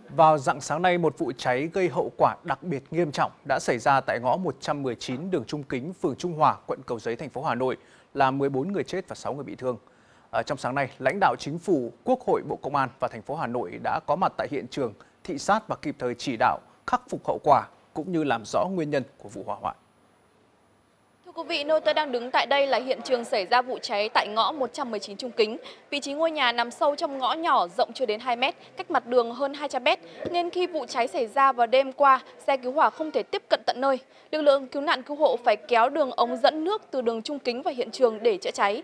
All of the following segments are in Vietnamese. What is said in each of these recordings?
Vào rạng sáng nay, một vụ cháy gây hậu quả đặc biệt nghiêm trọng đã xảy ra tại ngõ 119 đường Trung Kính, phường Trung Hòa, quận Cầu Giấy, thành phố Hà Nội, làm 14 người chết và 6 người bị thương. Trong sáng nay, lãnh đạo Chính phủ, Quốc hội, Bộ Công an và thành phố Hà Nội đã có mặt tại hiện trường, thị sát và kịp thời chỉ đạo khắc phục hậu quả cũng như làm rõ nguyên nhân của vụ hỏa hoạn. Thưa quý vị, nơi tôi đang đứng tại đây là hiện trường xảy ra vụ cháy tại ngõ 119 Trung Kính. Vị trí ngôi nhà nằm sâu trong ngõ nhỏ rộng chưa đến 2 mét, cách mặt đường hơn 200 mét. Nên khi vụ cháy xảy ra vào đêm qua, xe cứu hỏa không thể tiếp cận tận nơi. Lực lượng cứu nạn cứu hộ phải kéo đường ống dẫn nước từ đường Trung Kính vào hiện trường để chữa cháy.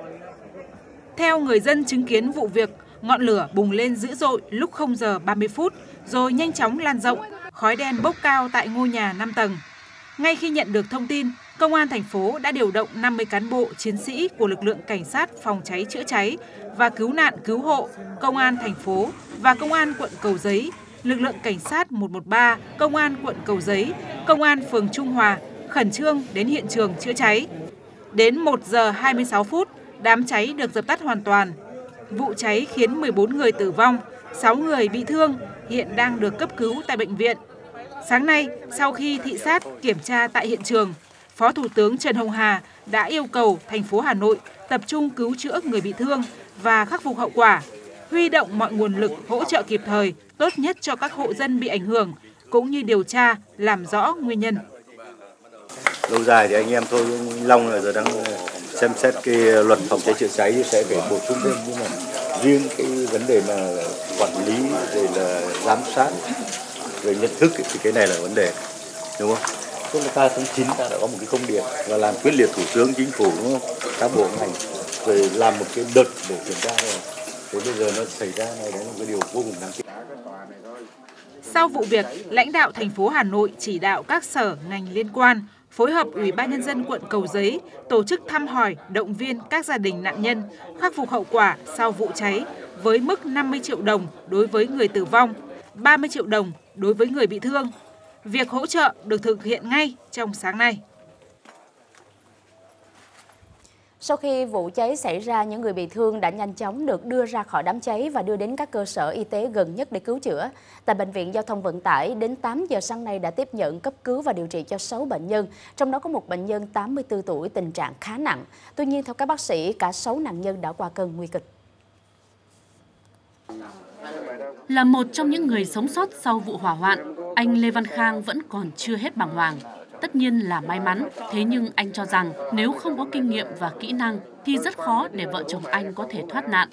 Theo người dân chứng kiến vụ việc, ngọn lửa bùng lên dữ dội lúc 0 giờ 30 phút, rồi nhanh chóng lan rộng, khói đen bốc cao tại ngôi nhà 5 tầng. Ngay khi nhận được thông tin, Công an thành phố đã điều động 50 cán bộ, chiến sĩ của lực lượng cảnh sát phòng cháy chữa cháy và cứu nạn cứu hộ, Công an thành phố và Công an quận Cầu Giấy, lực lượng cảnh sát 113, Công an quận Cầu Giấy, Công an phường Trung Hòa khẩn trương đến hiện trường chữa cháy. Đến 1 giờ 26 phút, đám cháy được dập tắt hoàn toàn. Vụ cháy khiến 14 người tử vong, 6 người bị thương, hiện đang được cấp cứu tại bệnh viện. Sáng nay, sau khi thị sát kiểm tra tại hiện trường, Phó Thủ tướng Trần Hồng Hà đã yêu cầu thành phố Hà Nội tập trung cứu chữa người bị thương và khắc phục hậu quả, huy động mọi nguồn lực hỗ trợ kịp thời, tốt nhất cho các hộ dân bị ảnh hưởng, cũng như điều tra, làm rõ nguyên nhân. Lâu dài thì anh em tôi Long là giờ đang xem xét cái luật phòng cháy chữa cháy sẽ phải bổ sung thêm, nhưng mà riêng cái vấn đề mà quản lý rồi là giám sát rồi nhận thức thì cái này là vấn đề, đúng không? Tức là ta tháng 9 ta đã có một cái công điện và làm quyết liệt Thủ tướng Chính phủ, đúng không? Các bộ ngành rồi làm một cái đợt để kiểm tra rồi. Thế bây giờ nó xảy ra này, đấy là một cái điều vô cùng đáng tiếc. Sau vụ việc, lãnh đạo thành phố Hà Nội chỉ đạo các sở ngành liên quan phối hợp Ủy ban Nhân dân quận Cầu Giấy tổ chức thăm hỏi, động viên các gia đình nạn nhân, khắc phục hậu quả sau vụ cháy với mức 50 triệu đồng đối với người tử vong, 30 triệu đồng đối với người bị thương. Việc hỗ trợ được thực hiện ngay trong sáng nay. Sau khi vụ cháy xảy ra, những người bị thương đã nhanh chóng được đưa ra khỏi đám cháy và đưa đến các cơ sở y tế gần nhất để cứu chữa. Tại Bệnh viện Giao thông Vận tải, đến 8 giờ sáng nay đã tiếp nhận cấp cứu và điều trị cho 6 bệnh nhân, trong đó có một bệnh nhân 84 tuổi tình trạng khá nặng. Tuy nhiên, theo các bác sĩ, cả 6 nạn nhân đã qua cơn nguy kịch. Là một trong những người sống sót sau vụ hỏa hoạn, anh Lê Văn Khang vẫn còn chưa hết bàng hoàng. Tất nhiên là may mắn, thế nhưng anh cho rằng nếu không có kinh nghiệm và kỹ năng thì rất khó để vợ chồng anh có thể thoát nạn.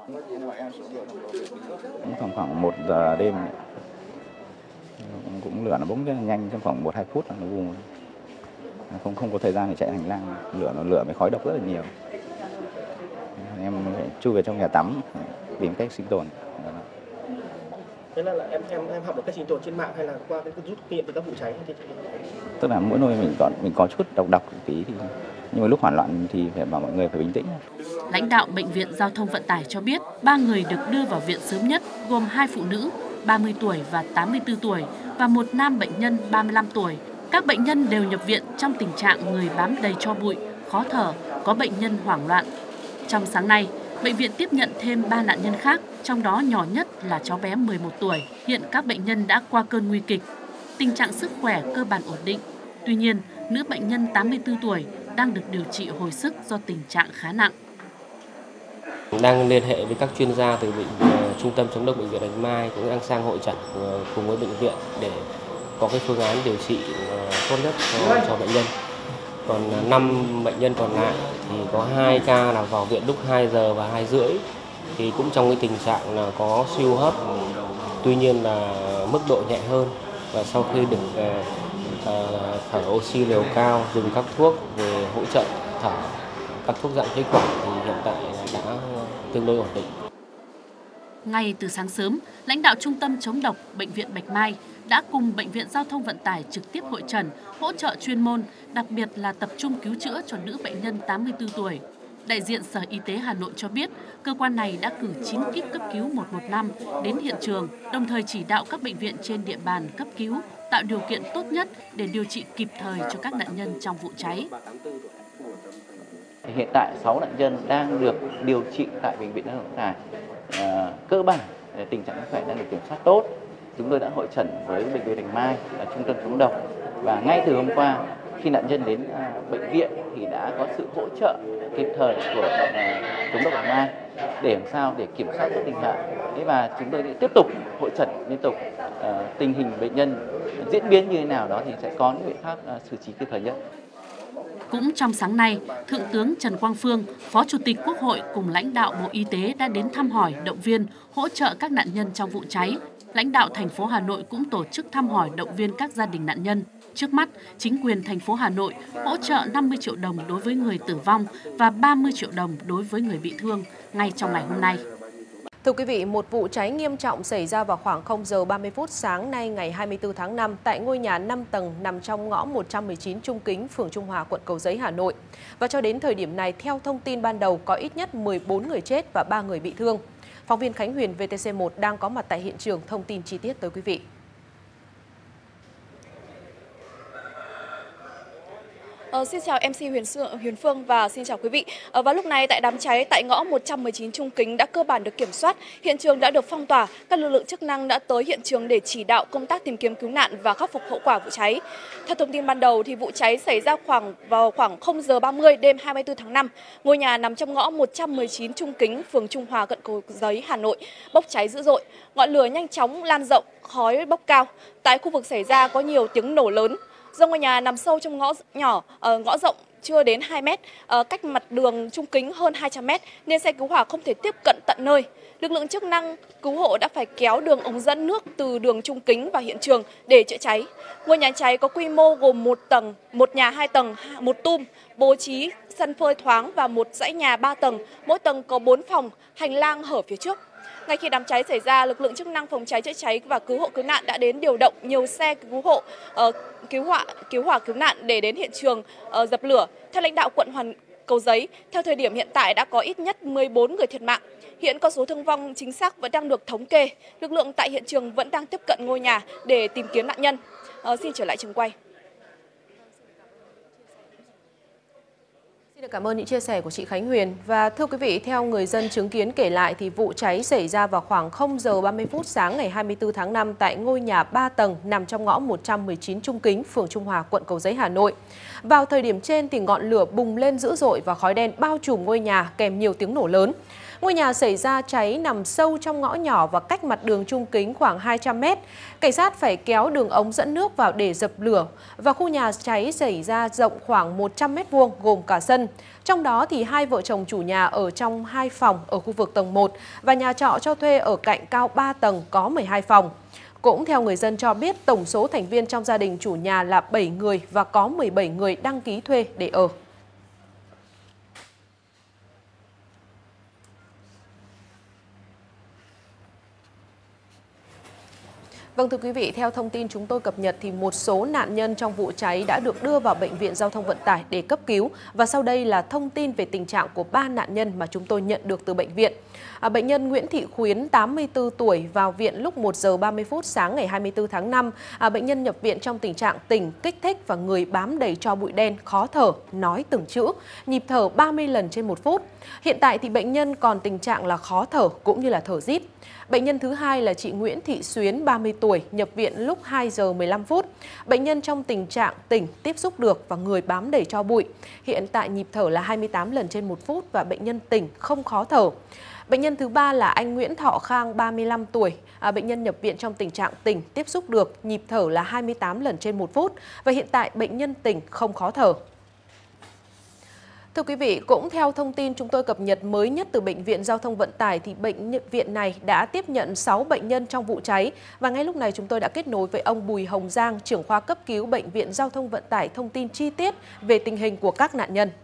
Khoảng 1 giờ đêm, cũng lửa nó bốc rất là nhanh, trong khoảng 1-2 phút là nó bùng. Không có thời gian để chạy hành lang, lửa với khói độc rất là nhiều. Em phải chui về trong nhà tắm tìm cách sinh tồn. Thế là em học được cách sinh tồn trên mạng hay là qua cái rút kinh nghiệm từ các vụ cháy? Tức là mỗi nơi mình có chút độc một tí, nhưng mà lúc hoảng loạn thì phải bảo mọi người phải bình tĩnh. Lãnh đạo Bệnh viện Giao thông Vận tải cho biết 3 người được đưa vào viện sớm nhất gồm 2 phụ nữ 30 tuổi và 84 tuổi và một nam bệnh nhân 35 tuổi. Các bệnh nhân đều nhập viện trong tình trạng người bám đầy tro bụi, khó thở, có bệnh nhân hoảng loạn. Trong sáng nay, bệnh viện tiếp nhận thêm 3 nạn nhân khác, trong đó nhỏ nhất là cháu bé 11 tuổi. Hiện các bệnh nhân đã qua cơn nguy kịch, tình trạng sức khỏe cơ bản ổn định. Tuy nhiên, nữ bệnh nhân 84 tuổi đang được điều trị hồi sức do tình trạng khá nặng. Đang liên hệ với các chuyên gia từ Trung tâm Chống độc Bệnh viện Bạch Mai cũng đang sang hội chẩn cùng với bệnh viện để có cái phương án điều trị tốt nhất cho bệnh nhân. Còn 5 bệnh nhân còn lại thì có 2 ca là vào viện lúc 2 giờ và 2 rưỡi, thì cũng trong cái tình trạng là có suy hô hấp, tuy nhiên là mức độ nhẹ hơn, và sau khi được thở oxy liều cao, dùng các thuốc về hỗ trợ thở, các thuốc dạng phế quản thì hiện tại đã tương đối ổn định. Ngay từ sáng sớm, lãnh đạo Trung tâm Chống độc Bệnh viện Bạch Mai đã cùng Bệnh viện Giao thông Vận tải trực tiếp hội chẩn, hỗ trợ chuyên môn, đặc biệt là tập trung cứu chữa cho nữ bệnh nhân 84 tuổi. Đại diện Sở Y tế Hà Nội cho biết, cơ quan này đã cử 9 kíp cấp cứu 115 đến hiện trường, đồng thời chỉ đạo các bệnh viện trên địa bàn cấp cứu, tạo điều kiện tốt nhất để điều trị kịp thời cho các nạn nhân trong vụ cháy. Hiện tại 6 nạn nhân đang được điều trị tại Bệnh viện Giao thông Vận tải. Cơ bản tình trạng sức khỏe đang được kiểm soát tốt. Chúng tôi đã hội chẩn với bệnh viện Bạch Mai là trung tâm chống độc, và ngay từ hôm qua khi nạn nhân đến bệnh viện thì đã có sự hỗ trợ kịp thời của chống độc Bạch Mai để làm sao để kiểm soát tốt tình trạng. Và chúng tôi tiếp tục hội chẩn liên tục, tình hình bệnh nhân diễn biến như thế nào đó thì sẽ có những biện pháp xử trí kịp thời nhất. Cũng trong sáng nay, Thượng tướng Trần Quang Phương, Phó Chủ tịch Quốc hội cùng lãnh đạo Bộ Y tế đã đến thăm hỏi, động viên, hỗ trợ các nạn nhân trong vụ cháy. Lãnh đạo thành phố Hà Nội cũng tổ chức thăm hỏi, động viên các gia đình nạn nhân. Trước mắt, chính quyền thành phố Hà Nội hỗ trợ 50 triệu đồng đối với người tử vong và 30 triệu đồng đối với người bị thương ngay trong ngày hôm nay. Thưa quý vị, một vụ cháy nghiêm trọng xảy ra vào khoảng 0 giờ 30 phút sáng nay ngày 24 tháng 5 tại ngôi nhà 5 tầng nằm trong ngõ 119 Trung Kính, phường Trung Hòa, quận Cầu Giấy, Hà Nội. Và cho đến thời điểm này, theo thông tin ban đầu, có ít nhất 14 người chết và 3 người bị thương. Phóng viên Khánh Huyền VTC1 đang có mặt tại hiện trường thông tin chi tiết tới quý vị. Xin chào MC Huyền Phương và xin chào quý vị. Vào lúc này tại đám cháy tại ngõ 119 Trung Kính đã cơ bản được kiểm soát, hiện trường đã được phong tỏa, các lực lượng chức năng đã tới hiện trường để chỉ đạo công tác tìm kiếm cứu nạn và khắc phục hậu quả vụ cháy. Theo thông tin ban đầu thì vụ cháy xảy ra vào khoảng 0 giờ 30 đêm 24 tháng 5. Ngôi nhà nằm trong ngõ 119 Trung Kính, phường Trung Hòa, quận Cầu Giấy, Hà Nội, bốc cháy dữ dội. Ngọn lửa nhanh chóng lan rộng, khói bốc cao. Tại khu vực xảy ra có nhiều tiếng nổ lớn. Do ngôi nhà nằm sâu trong ngõ nhỏ, ngõ rộng chưa đến 2 mét, cách mặt đường Trung Kính hơn 200 mét nên xe cứu hỏa không thể tiếp cận tận nơi. Lực lượng chức năng cứu hộ đã phải kéo đường ống dẫn nước từ đường Trung Kính vào hiện trường để chữa cháy. Ngôi nhà cháy có quy mô gồm 1 tầng, 1 nhà 2 tầng, 1 tum, bố trí sân phơi thoáng và một dãy nhà 3 tầng, mỗi tầng có 4 phòng, hành lang hở phía trước. Ngay khi đám cháy xảy ra, lực lượng chức năng phòng cháy chữa cháy và cứu hộ cứu nạn đã đến điều động nhiều xe cứu hộ, cứu hỏa cứu nạn để đến hiện trường dập lửa. Theo lãnh đạo quận Cầu Giấy, theo thời điểm hiện tại đã có ít nhất 14 người thiệt mạng. Hiện con số thương vong chính xác vẫn đang được thống kê. Lực lượng tại hiện trường vẫn đang tiếp cận ngôi nhà để tìm kiếm nạn nhân. Xin trở lại trường quay. Xin được cảm ơn những chia sẻ của chị Khánh Huyền. Và thưa quý vị, theo người dân chứng kiến kể lại thì vụ cháy xảy ra vào khoảng 0 giờ 30 phút sáng ngày 24 tháng 5 tại ngôi nhà 3 tầng nằm trong ngõ 119 Trung Kính, phường Trung Hòa, quận Cầu Giấy, Hà Nội. Vào thời điểm trên thì ngọn lửa bùng lên dữ dội và khói đen bao trùm ngôi nhà kèm nhiều tiếng nổ lớn. Ngôi nhà xảy ra cháy nằm sâu trong ngõ nhỏ và cách mặt đường Trung Kính khoảng 200 mét. Cảnh sát phải kéo đường ống dẫn nước vào để dập lửa. Và khu nhà cháy xảy ra rộng khoảng 100 mét vuông gồm cả sân. Trong đó thì 2 vợ chồng chủ nhà ở trong 2 phòng ở khu vực tầng 1 và nhà trọ cho thuê ở cạnh cao 3 tầng có 12 phòng. Cũng theo người dân cho biết, tổng số thành viên trong gia đình chủ nhà là 7 người và có 17 người đăng ký thuê để ở. Vâng, thưa quý vị, theo thông tin chúng tôi cập nhật thì một số nạn nhân trong vụ cháy đã được đưa vào Bệnh viện Giao thông Vận tải để cấp cứu. Và sau đây là thông tin về tình trạng của 3 nạn nhân mà chúng tôi nhận được từ bệnh viện. Bệnh nhân Nguyễn Thị Khuyến, 84 tuổi, vào viện lúc 1 giờ 30 phút sáng ngày 24 tháng 5. Bệnh nhân nhập viện trong tình trạng tỉnh, kích thích và người bám đầy tro bụi đen, khó thở, nói từng chữ, nhịp thở 30 lần trên 1 phút. Hiện tại thì bệnh nhân còn tình trạng là khó thở cũng như là thở rít. Bệnh nhân thứ hai là chị Nguyễn Thị Xuyến, 30 tuổi, nhập viện lúc 2 giờ 15 phút. Bệnh nhân trong tình trạng tỉnh, tiếp xúc được và người bám đầy tro bụi. Hiện tại nhịp thở là 28 lần trên 1 phút và bệnh nhân tỉnh, không khó thở. Bệnh nhân thứ ba là anh Nguyễn Thọ Khang, 35 tuổi. Bệnh nhân nhập viện trong tình trạng tỉnh, tiếp xúc được, nhịp thở là 28 lần trên 1 phút. Và hiện tại bệnh nhân tỉnh, không khó thở. Thưa quý vị, cũng theo thông tin chúng tôi cập nhật mới nhất từ Bệnh viện Giao thông Vận tải thì bệnh viện này đã tiếp nhận 6 bệnh nhân trong vụ cháy. Và ngay lúc này chúng tôi đã kết nối với ông Bùi Hồng Giang, trưởng khoa cấp cứu Bệnh viện Giao thông Vận tải thông tin chi tiết về tình hình của các nạn nhân.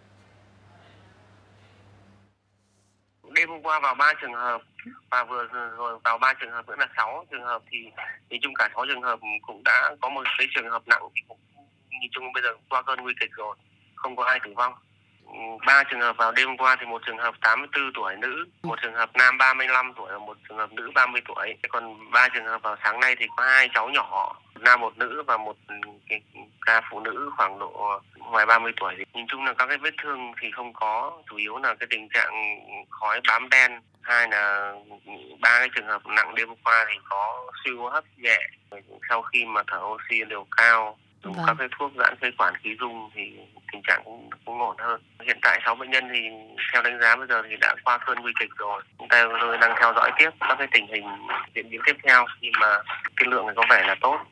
Đêm hôm qua vào 3 trường hợp và vừa rồi vào 3 trường hợp nữa là 6 trường hợp thì chung cả 6 trường hợp cũng đã có một cái trường hợp nặng thì cũng nhìn chung bây giờ cũng qua cơn nguy kịch rồi, không có ai tử vong. 3 trường hợp vào đêm hôm qua thì một trường hợp 84 tuổi nữ, một trường hợp nam 35 tuổi và một trường hợp nữ 30 tuổi. Còn 3 trường hợp vào sáng nay thì có 2 cháu nhỏ, nam một nữ và một ca phụ nữ khoảng độ ngoài 30 tuổi. Thì nhìn chung là các cái vết thương thì không có, chủ yếu là cái tình trạng khói bám đen. Hai là 3 cái trường hợp nặng đêm qua thì có suy hô hấp nhẹ, sau khi mà thở oxy liều cao, dùng các cái thuốc giãn phế quản khí dung thì tình trạng cũng ổn hơn. Hiện tại 6 bệnh nhân thì theo đánh giá bây giờ thì đã qua cơn nguy kịch rồi. Chúng ta đang theo dõi tiếp các cái tình hình diễn biến tiếp theo, nhưng mà cái lượng này có vẻ là tốt.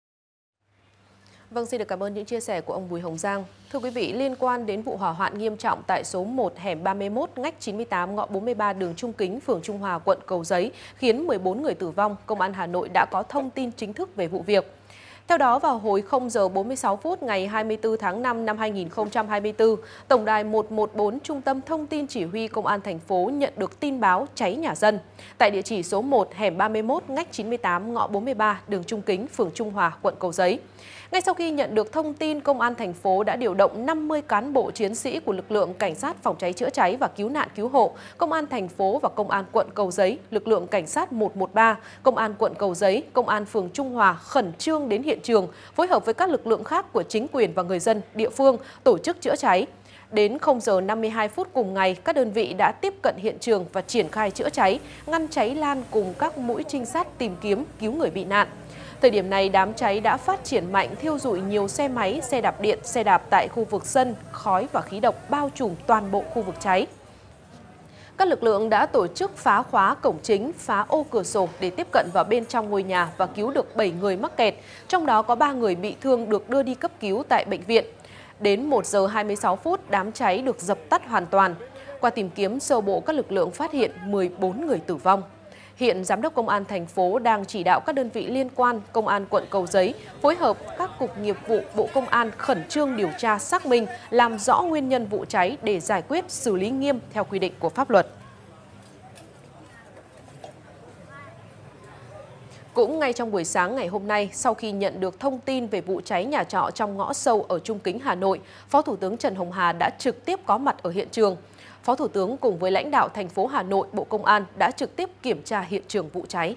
Vâng, xin được cảm ơn những chia sẻ của ông Bùi Hồng Giang. Thưa quý vị, liên quan đến vụ hỏa hoạn nghiêm trọng tại số 1 hẻm 31 ngách 98 ngõ 43 đường Trung Kính, phường Trung Hòa, quận Cầu Giấy khiến 14 người tử vong, Công an Hà Nội đã có thông tin chính thức về vụ việc. Theo đó, vào hồi 0 giờ 46 phút ngày 24 tháng 5 năm 2024, Tổng đài 114 Trung tâm Thông tin Chỉ huy Công an thành phố nhận được tin báo cháy nhà dân tại địa chỉ số 1 hẻm 31 ngách 98 ngõ 43 đường Trung Kính, phường Trung Hòa, quận Cầu Giấy. Ngay sau khi nhận được thông tin, Công an thành phố đã điều động 50 cán bộ chiến sĩ của lực lượng cảnh sát phòng cháy chữa cháy và cứu nạn cứu hộ, Công an thành phố và Công an quận Cầu Giấy, lực lượng cảnh sát 113, Công an quận Cầu Giấy, Công an phường Trung Hòa khẩn trương đến hiện trường, phối hợp với các lực lượng khác của chính quyền và người dân địa phương tổ chức chữa cháy. Đến 0 giờ 52 phút cùng ngày, các đơn vị đã tiếp cận hiện trường và triển khai chữa cháy, ngăn cháy lan cùng các mũi trinh sát tìm kiếm cứu người bị nạn. Thời điểm này, đám cháy đã phát triển mạnh, thiêu rụi nhiều xe máy, xe đạp điện, xe đạp tại khu vực sân, khói và khí độc bao trùm toàn bộ khu vực cháy. Các lực lượng đã tổ chức phá khóa cổng chính, phá ô cửa sổ để tiếp cận vào bên trong ngôi nhà và cứu được 7 người mắc kẹt, trong đó có 3 người bị thương được đưa đi cấp cứu tại bệnh viện. Đến 1 giờ 26 phút, đám cháy được dập tắt hoàn toàn. Qua tìm kiếm sơ bộ, các lực lượng phát hiện 14 người tử vong. Hiện Giám đốc Công an thành phố đang chỉ đạo các đơn vị liên quan, Công an quận Cầu Giấy phối hợp các cục nghiệp vụ Bộ Công an khẩn trương điều tra xác minh, làm rõ nguyên nhân vụ cháy để giải quyết xử lý nghiêm theo quy định của pháp luật. Cũng ngay trong buổi sáng ngày hôm nay, sau khi nhận được thông tin về vụ cháy nhà trọ trong ngõ sâu ở Trung Kính, Hà Nội, Phó Thủ tướng Trần Hồng Hà đã trực tiếp có mặt ở hiện trường. Phó Thủ tướng cùng với lãnh đạo thành phố Hà Nội, Bộ Công an đã trực tiếp kiểm tra hiện trường vụ cháy.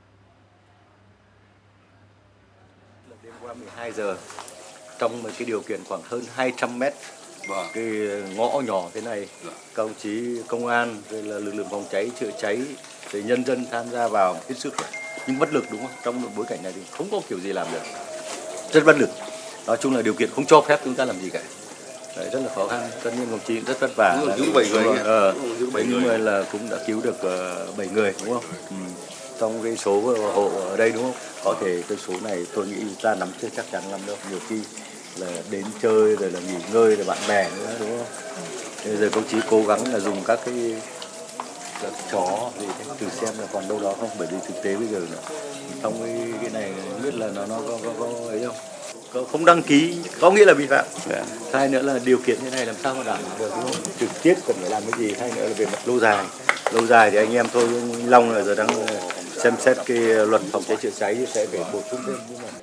Đêm qua 12 giờ, trong một cái điều kiện khoảng hơn 200 mét, cái ngõ nhỏ thế này, các đồng chí công an, rồi là lực lượng phòng cháy, chữa cháy, rồi nhân dân tham gia vào hết sức, nhưng bất lực đúng không? Trong một bối cảnh này thì không có kiểu gì làm được, rất bất lực. Nói chung là điều kiện không cho phép chúng ta làm gì cả. Đấy, rất là khó khăn, tất nhiên đồng chí rất vất vả. Cứu 7 người, nhưng mà là cũng đã cứu được 7 người đúng không? Trong cái số hộ ở đây đúng không? Có thể cái số này tôi nghĩ ta nắm chưa chắc chắn lắm đâu. Nhiều khi là đến chơi rồi là nghỉ ngơi rồi bạn bè nữa đúng không? Bây giờ công chí cố gắng là dùng các chó thì thử xem là còn đâu đó không, bởi vì thực tế bây giờ là trong cái này biết là nó có ấy không? Không đăng ký có nghĩa là vi phạm. Hai nữa là điều kiện như này làm sao mà đảm bảo được đúng không? Trực tiếp cần phải làm cái gì? Hai nữa là về mặt lâu dài thì anh em tôi Long là giờ đang xem xét cái luật phòng cháy chữa cháy sẽ phải bổ sung thêm. Nhưng mà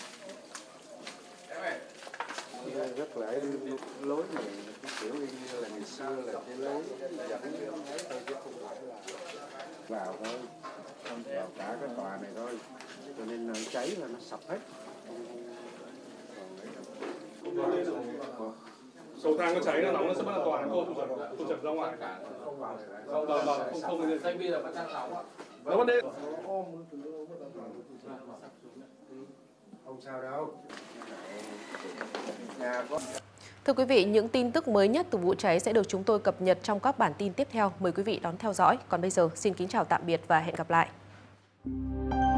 rất là lối này kiểu như là ngày xưa là cái lối dẫn thôi chứ không phải là vào thôi, không vào cả cái tòa này thôi, cho nên là cháy là nó sập hết. Cầu thang nó cháy nó nóng nó sẽ bắt an toàn, cô tụi chật ra ngoài. Không bây giờ vẫn đang nóng ạ. Không sao đâu. Thưa quý vị, những tin tức mới nhất từ vụ cháy sẽ được chúng tôi cập nhật trong các bản tin tiếp theo. Mời quý vị đón theo dõi. Còn bây giờ, xin kính chào tạm biệt và hẹn gặp lại.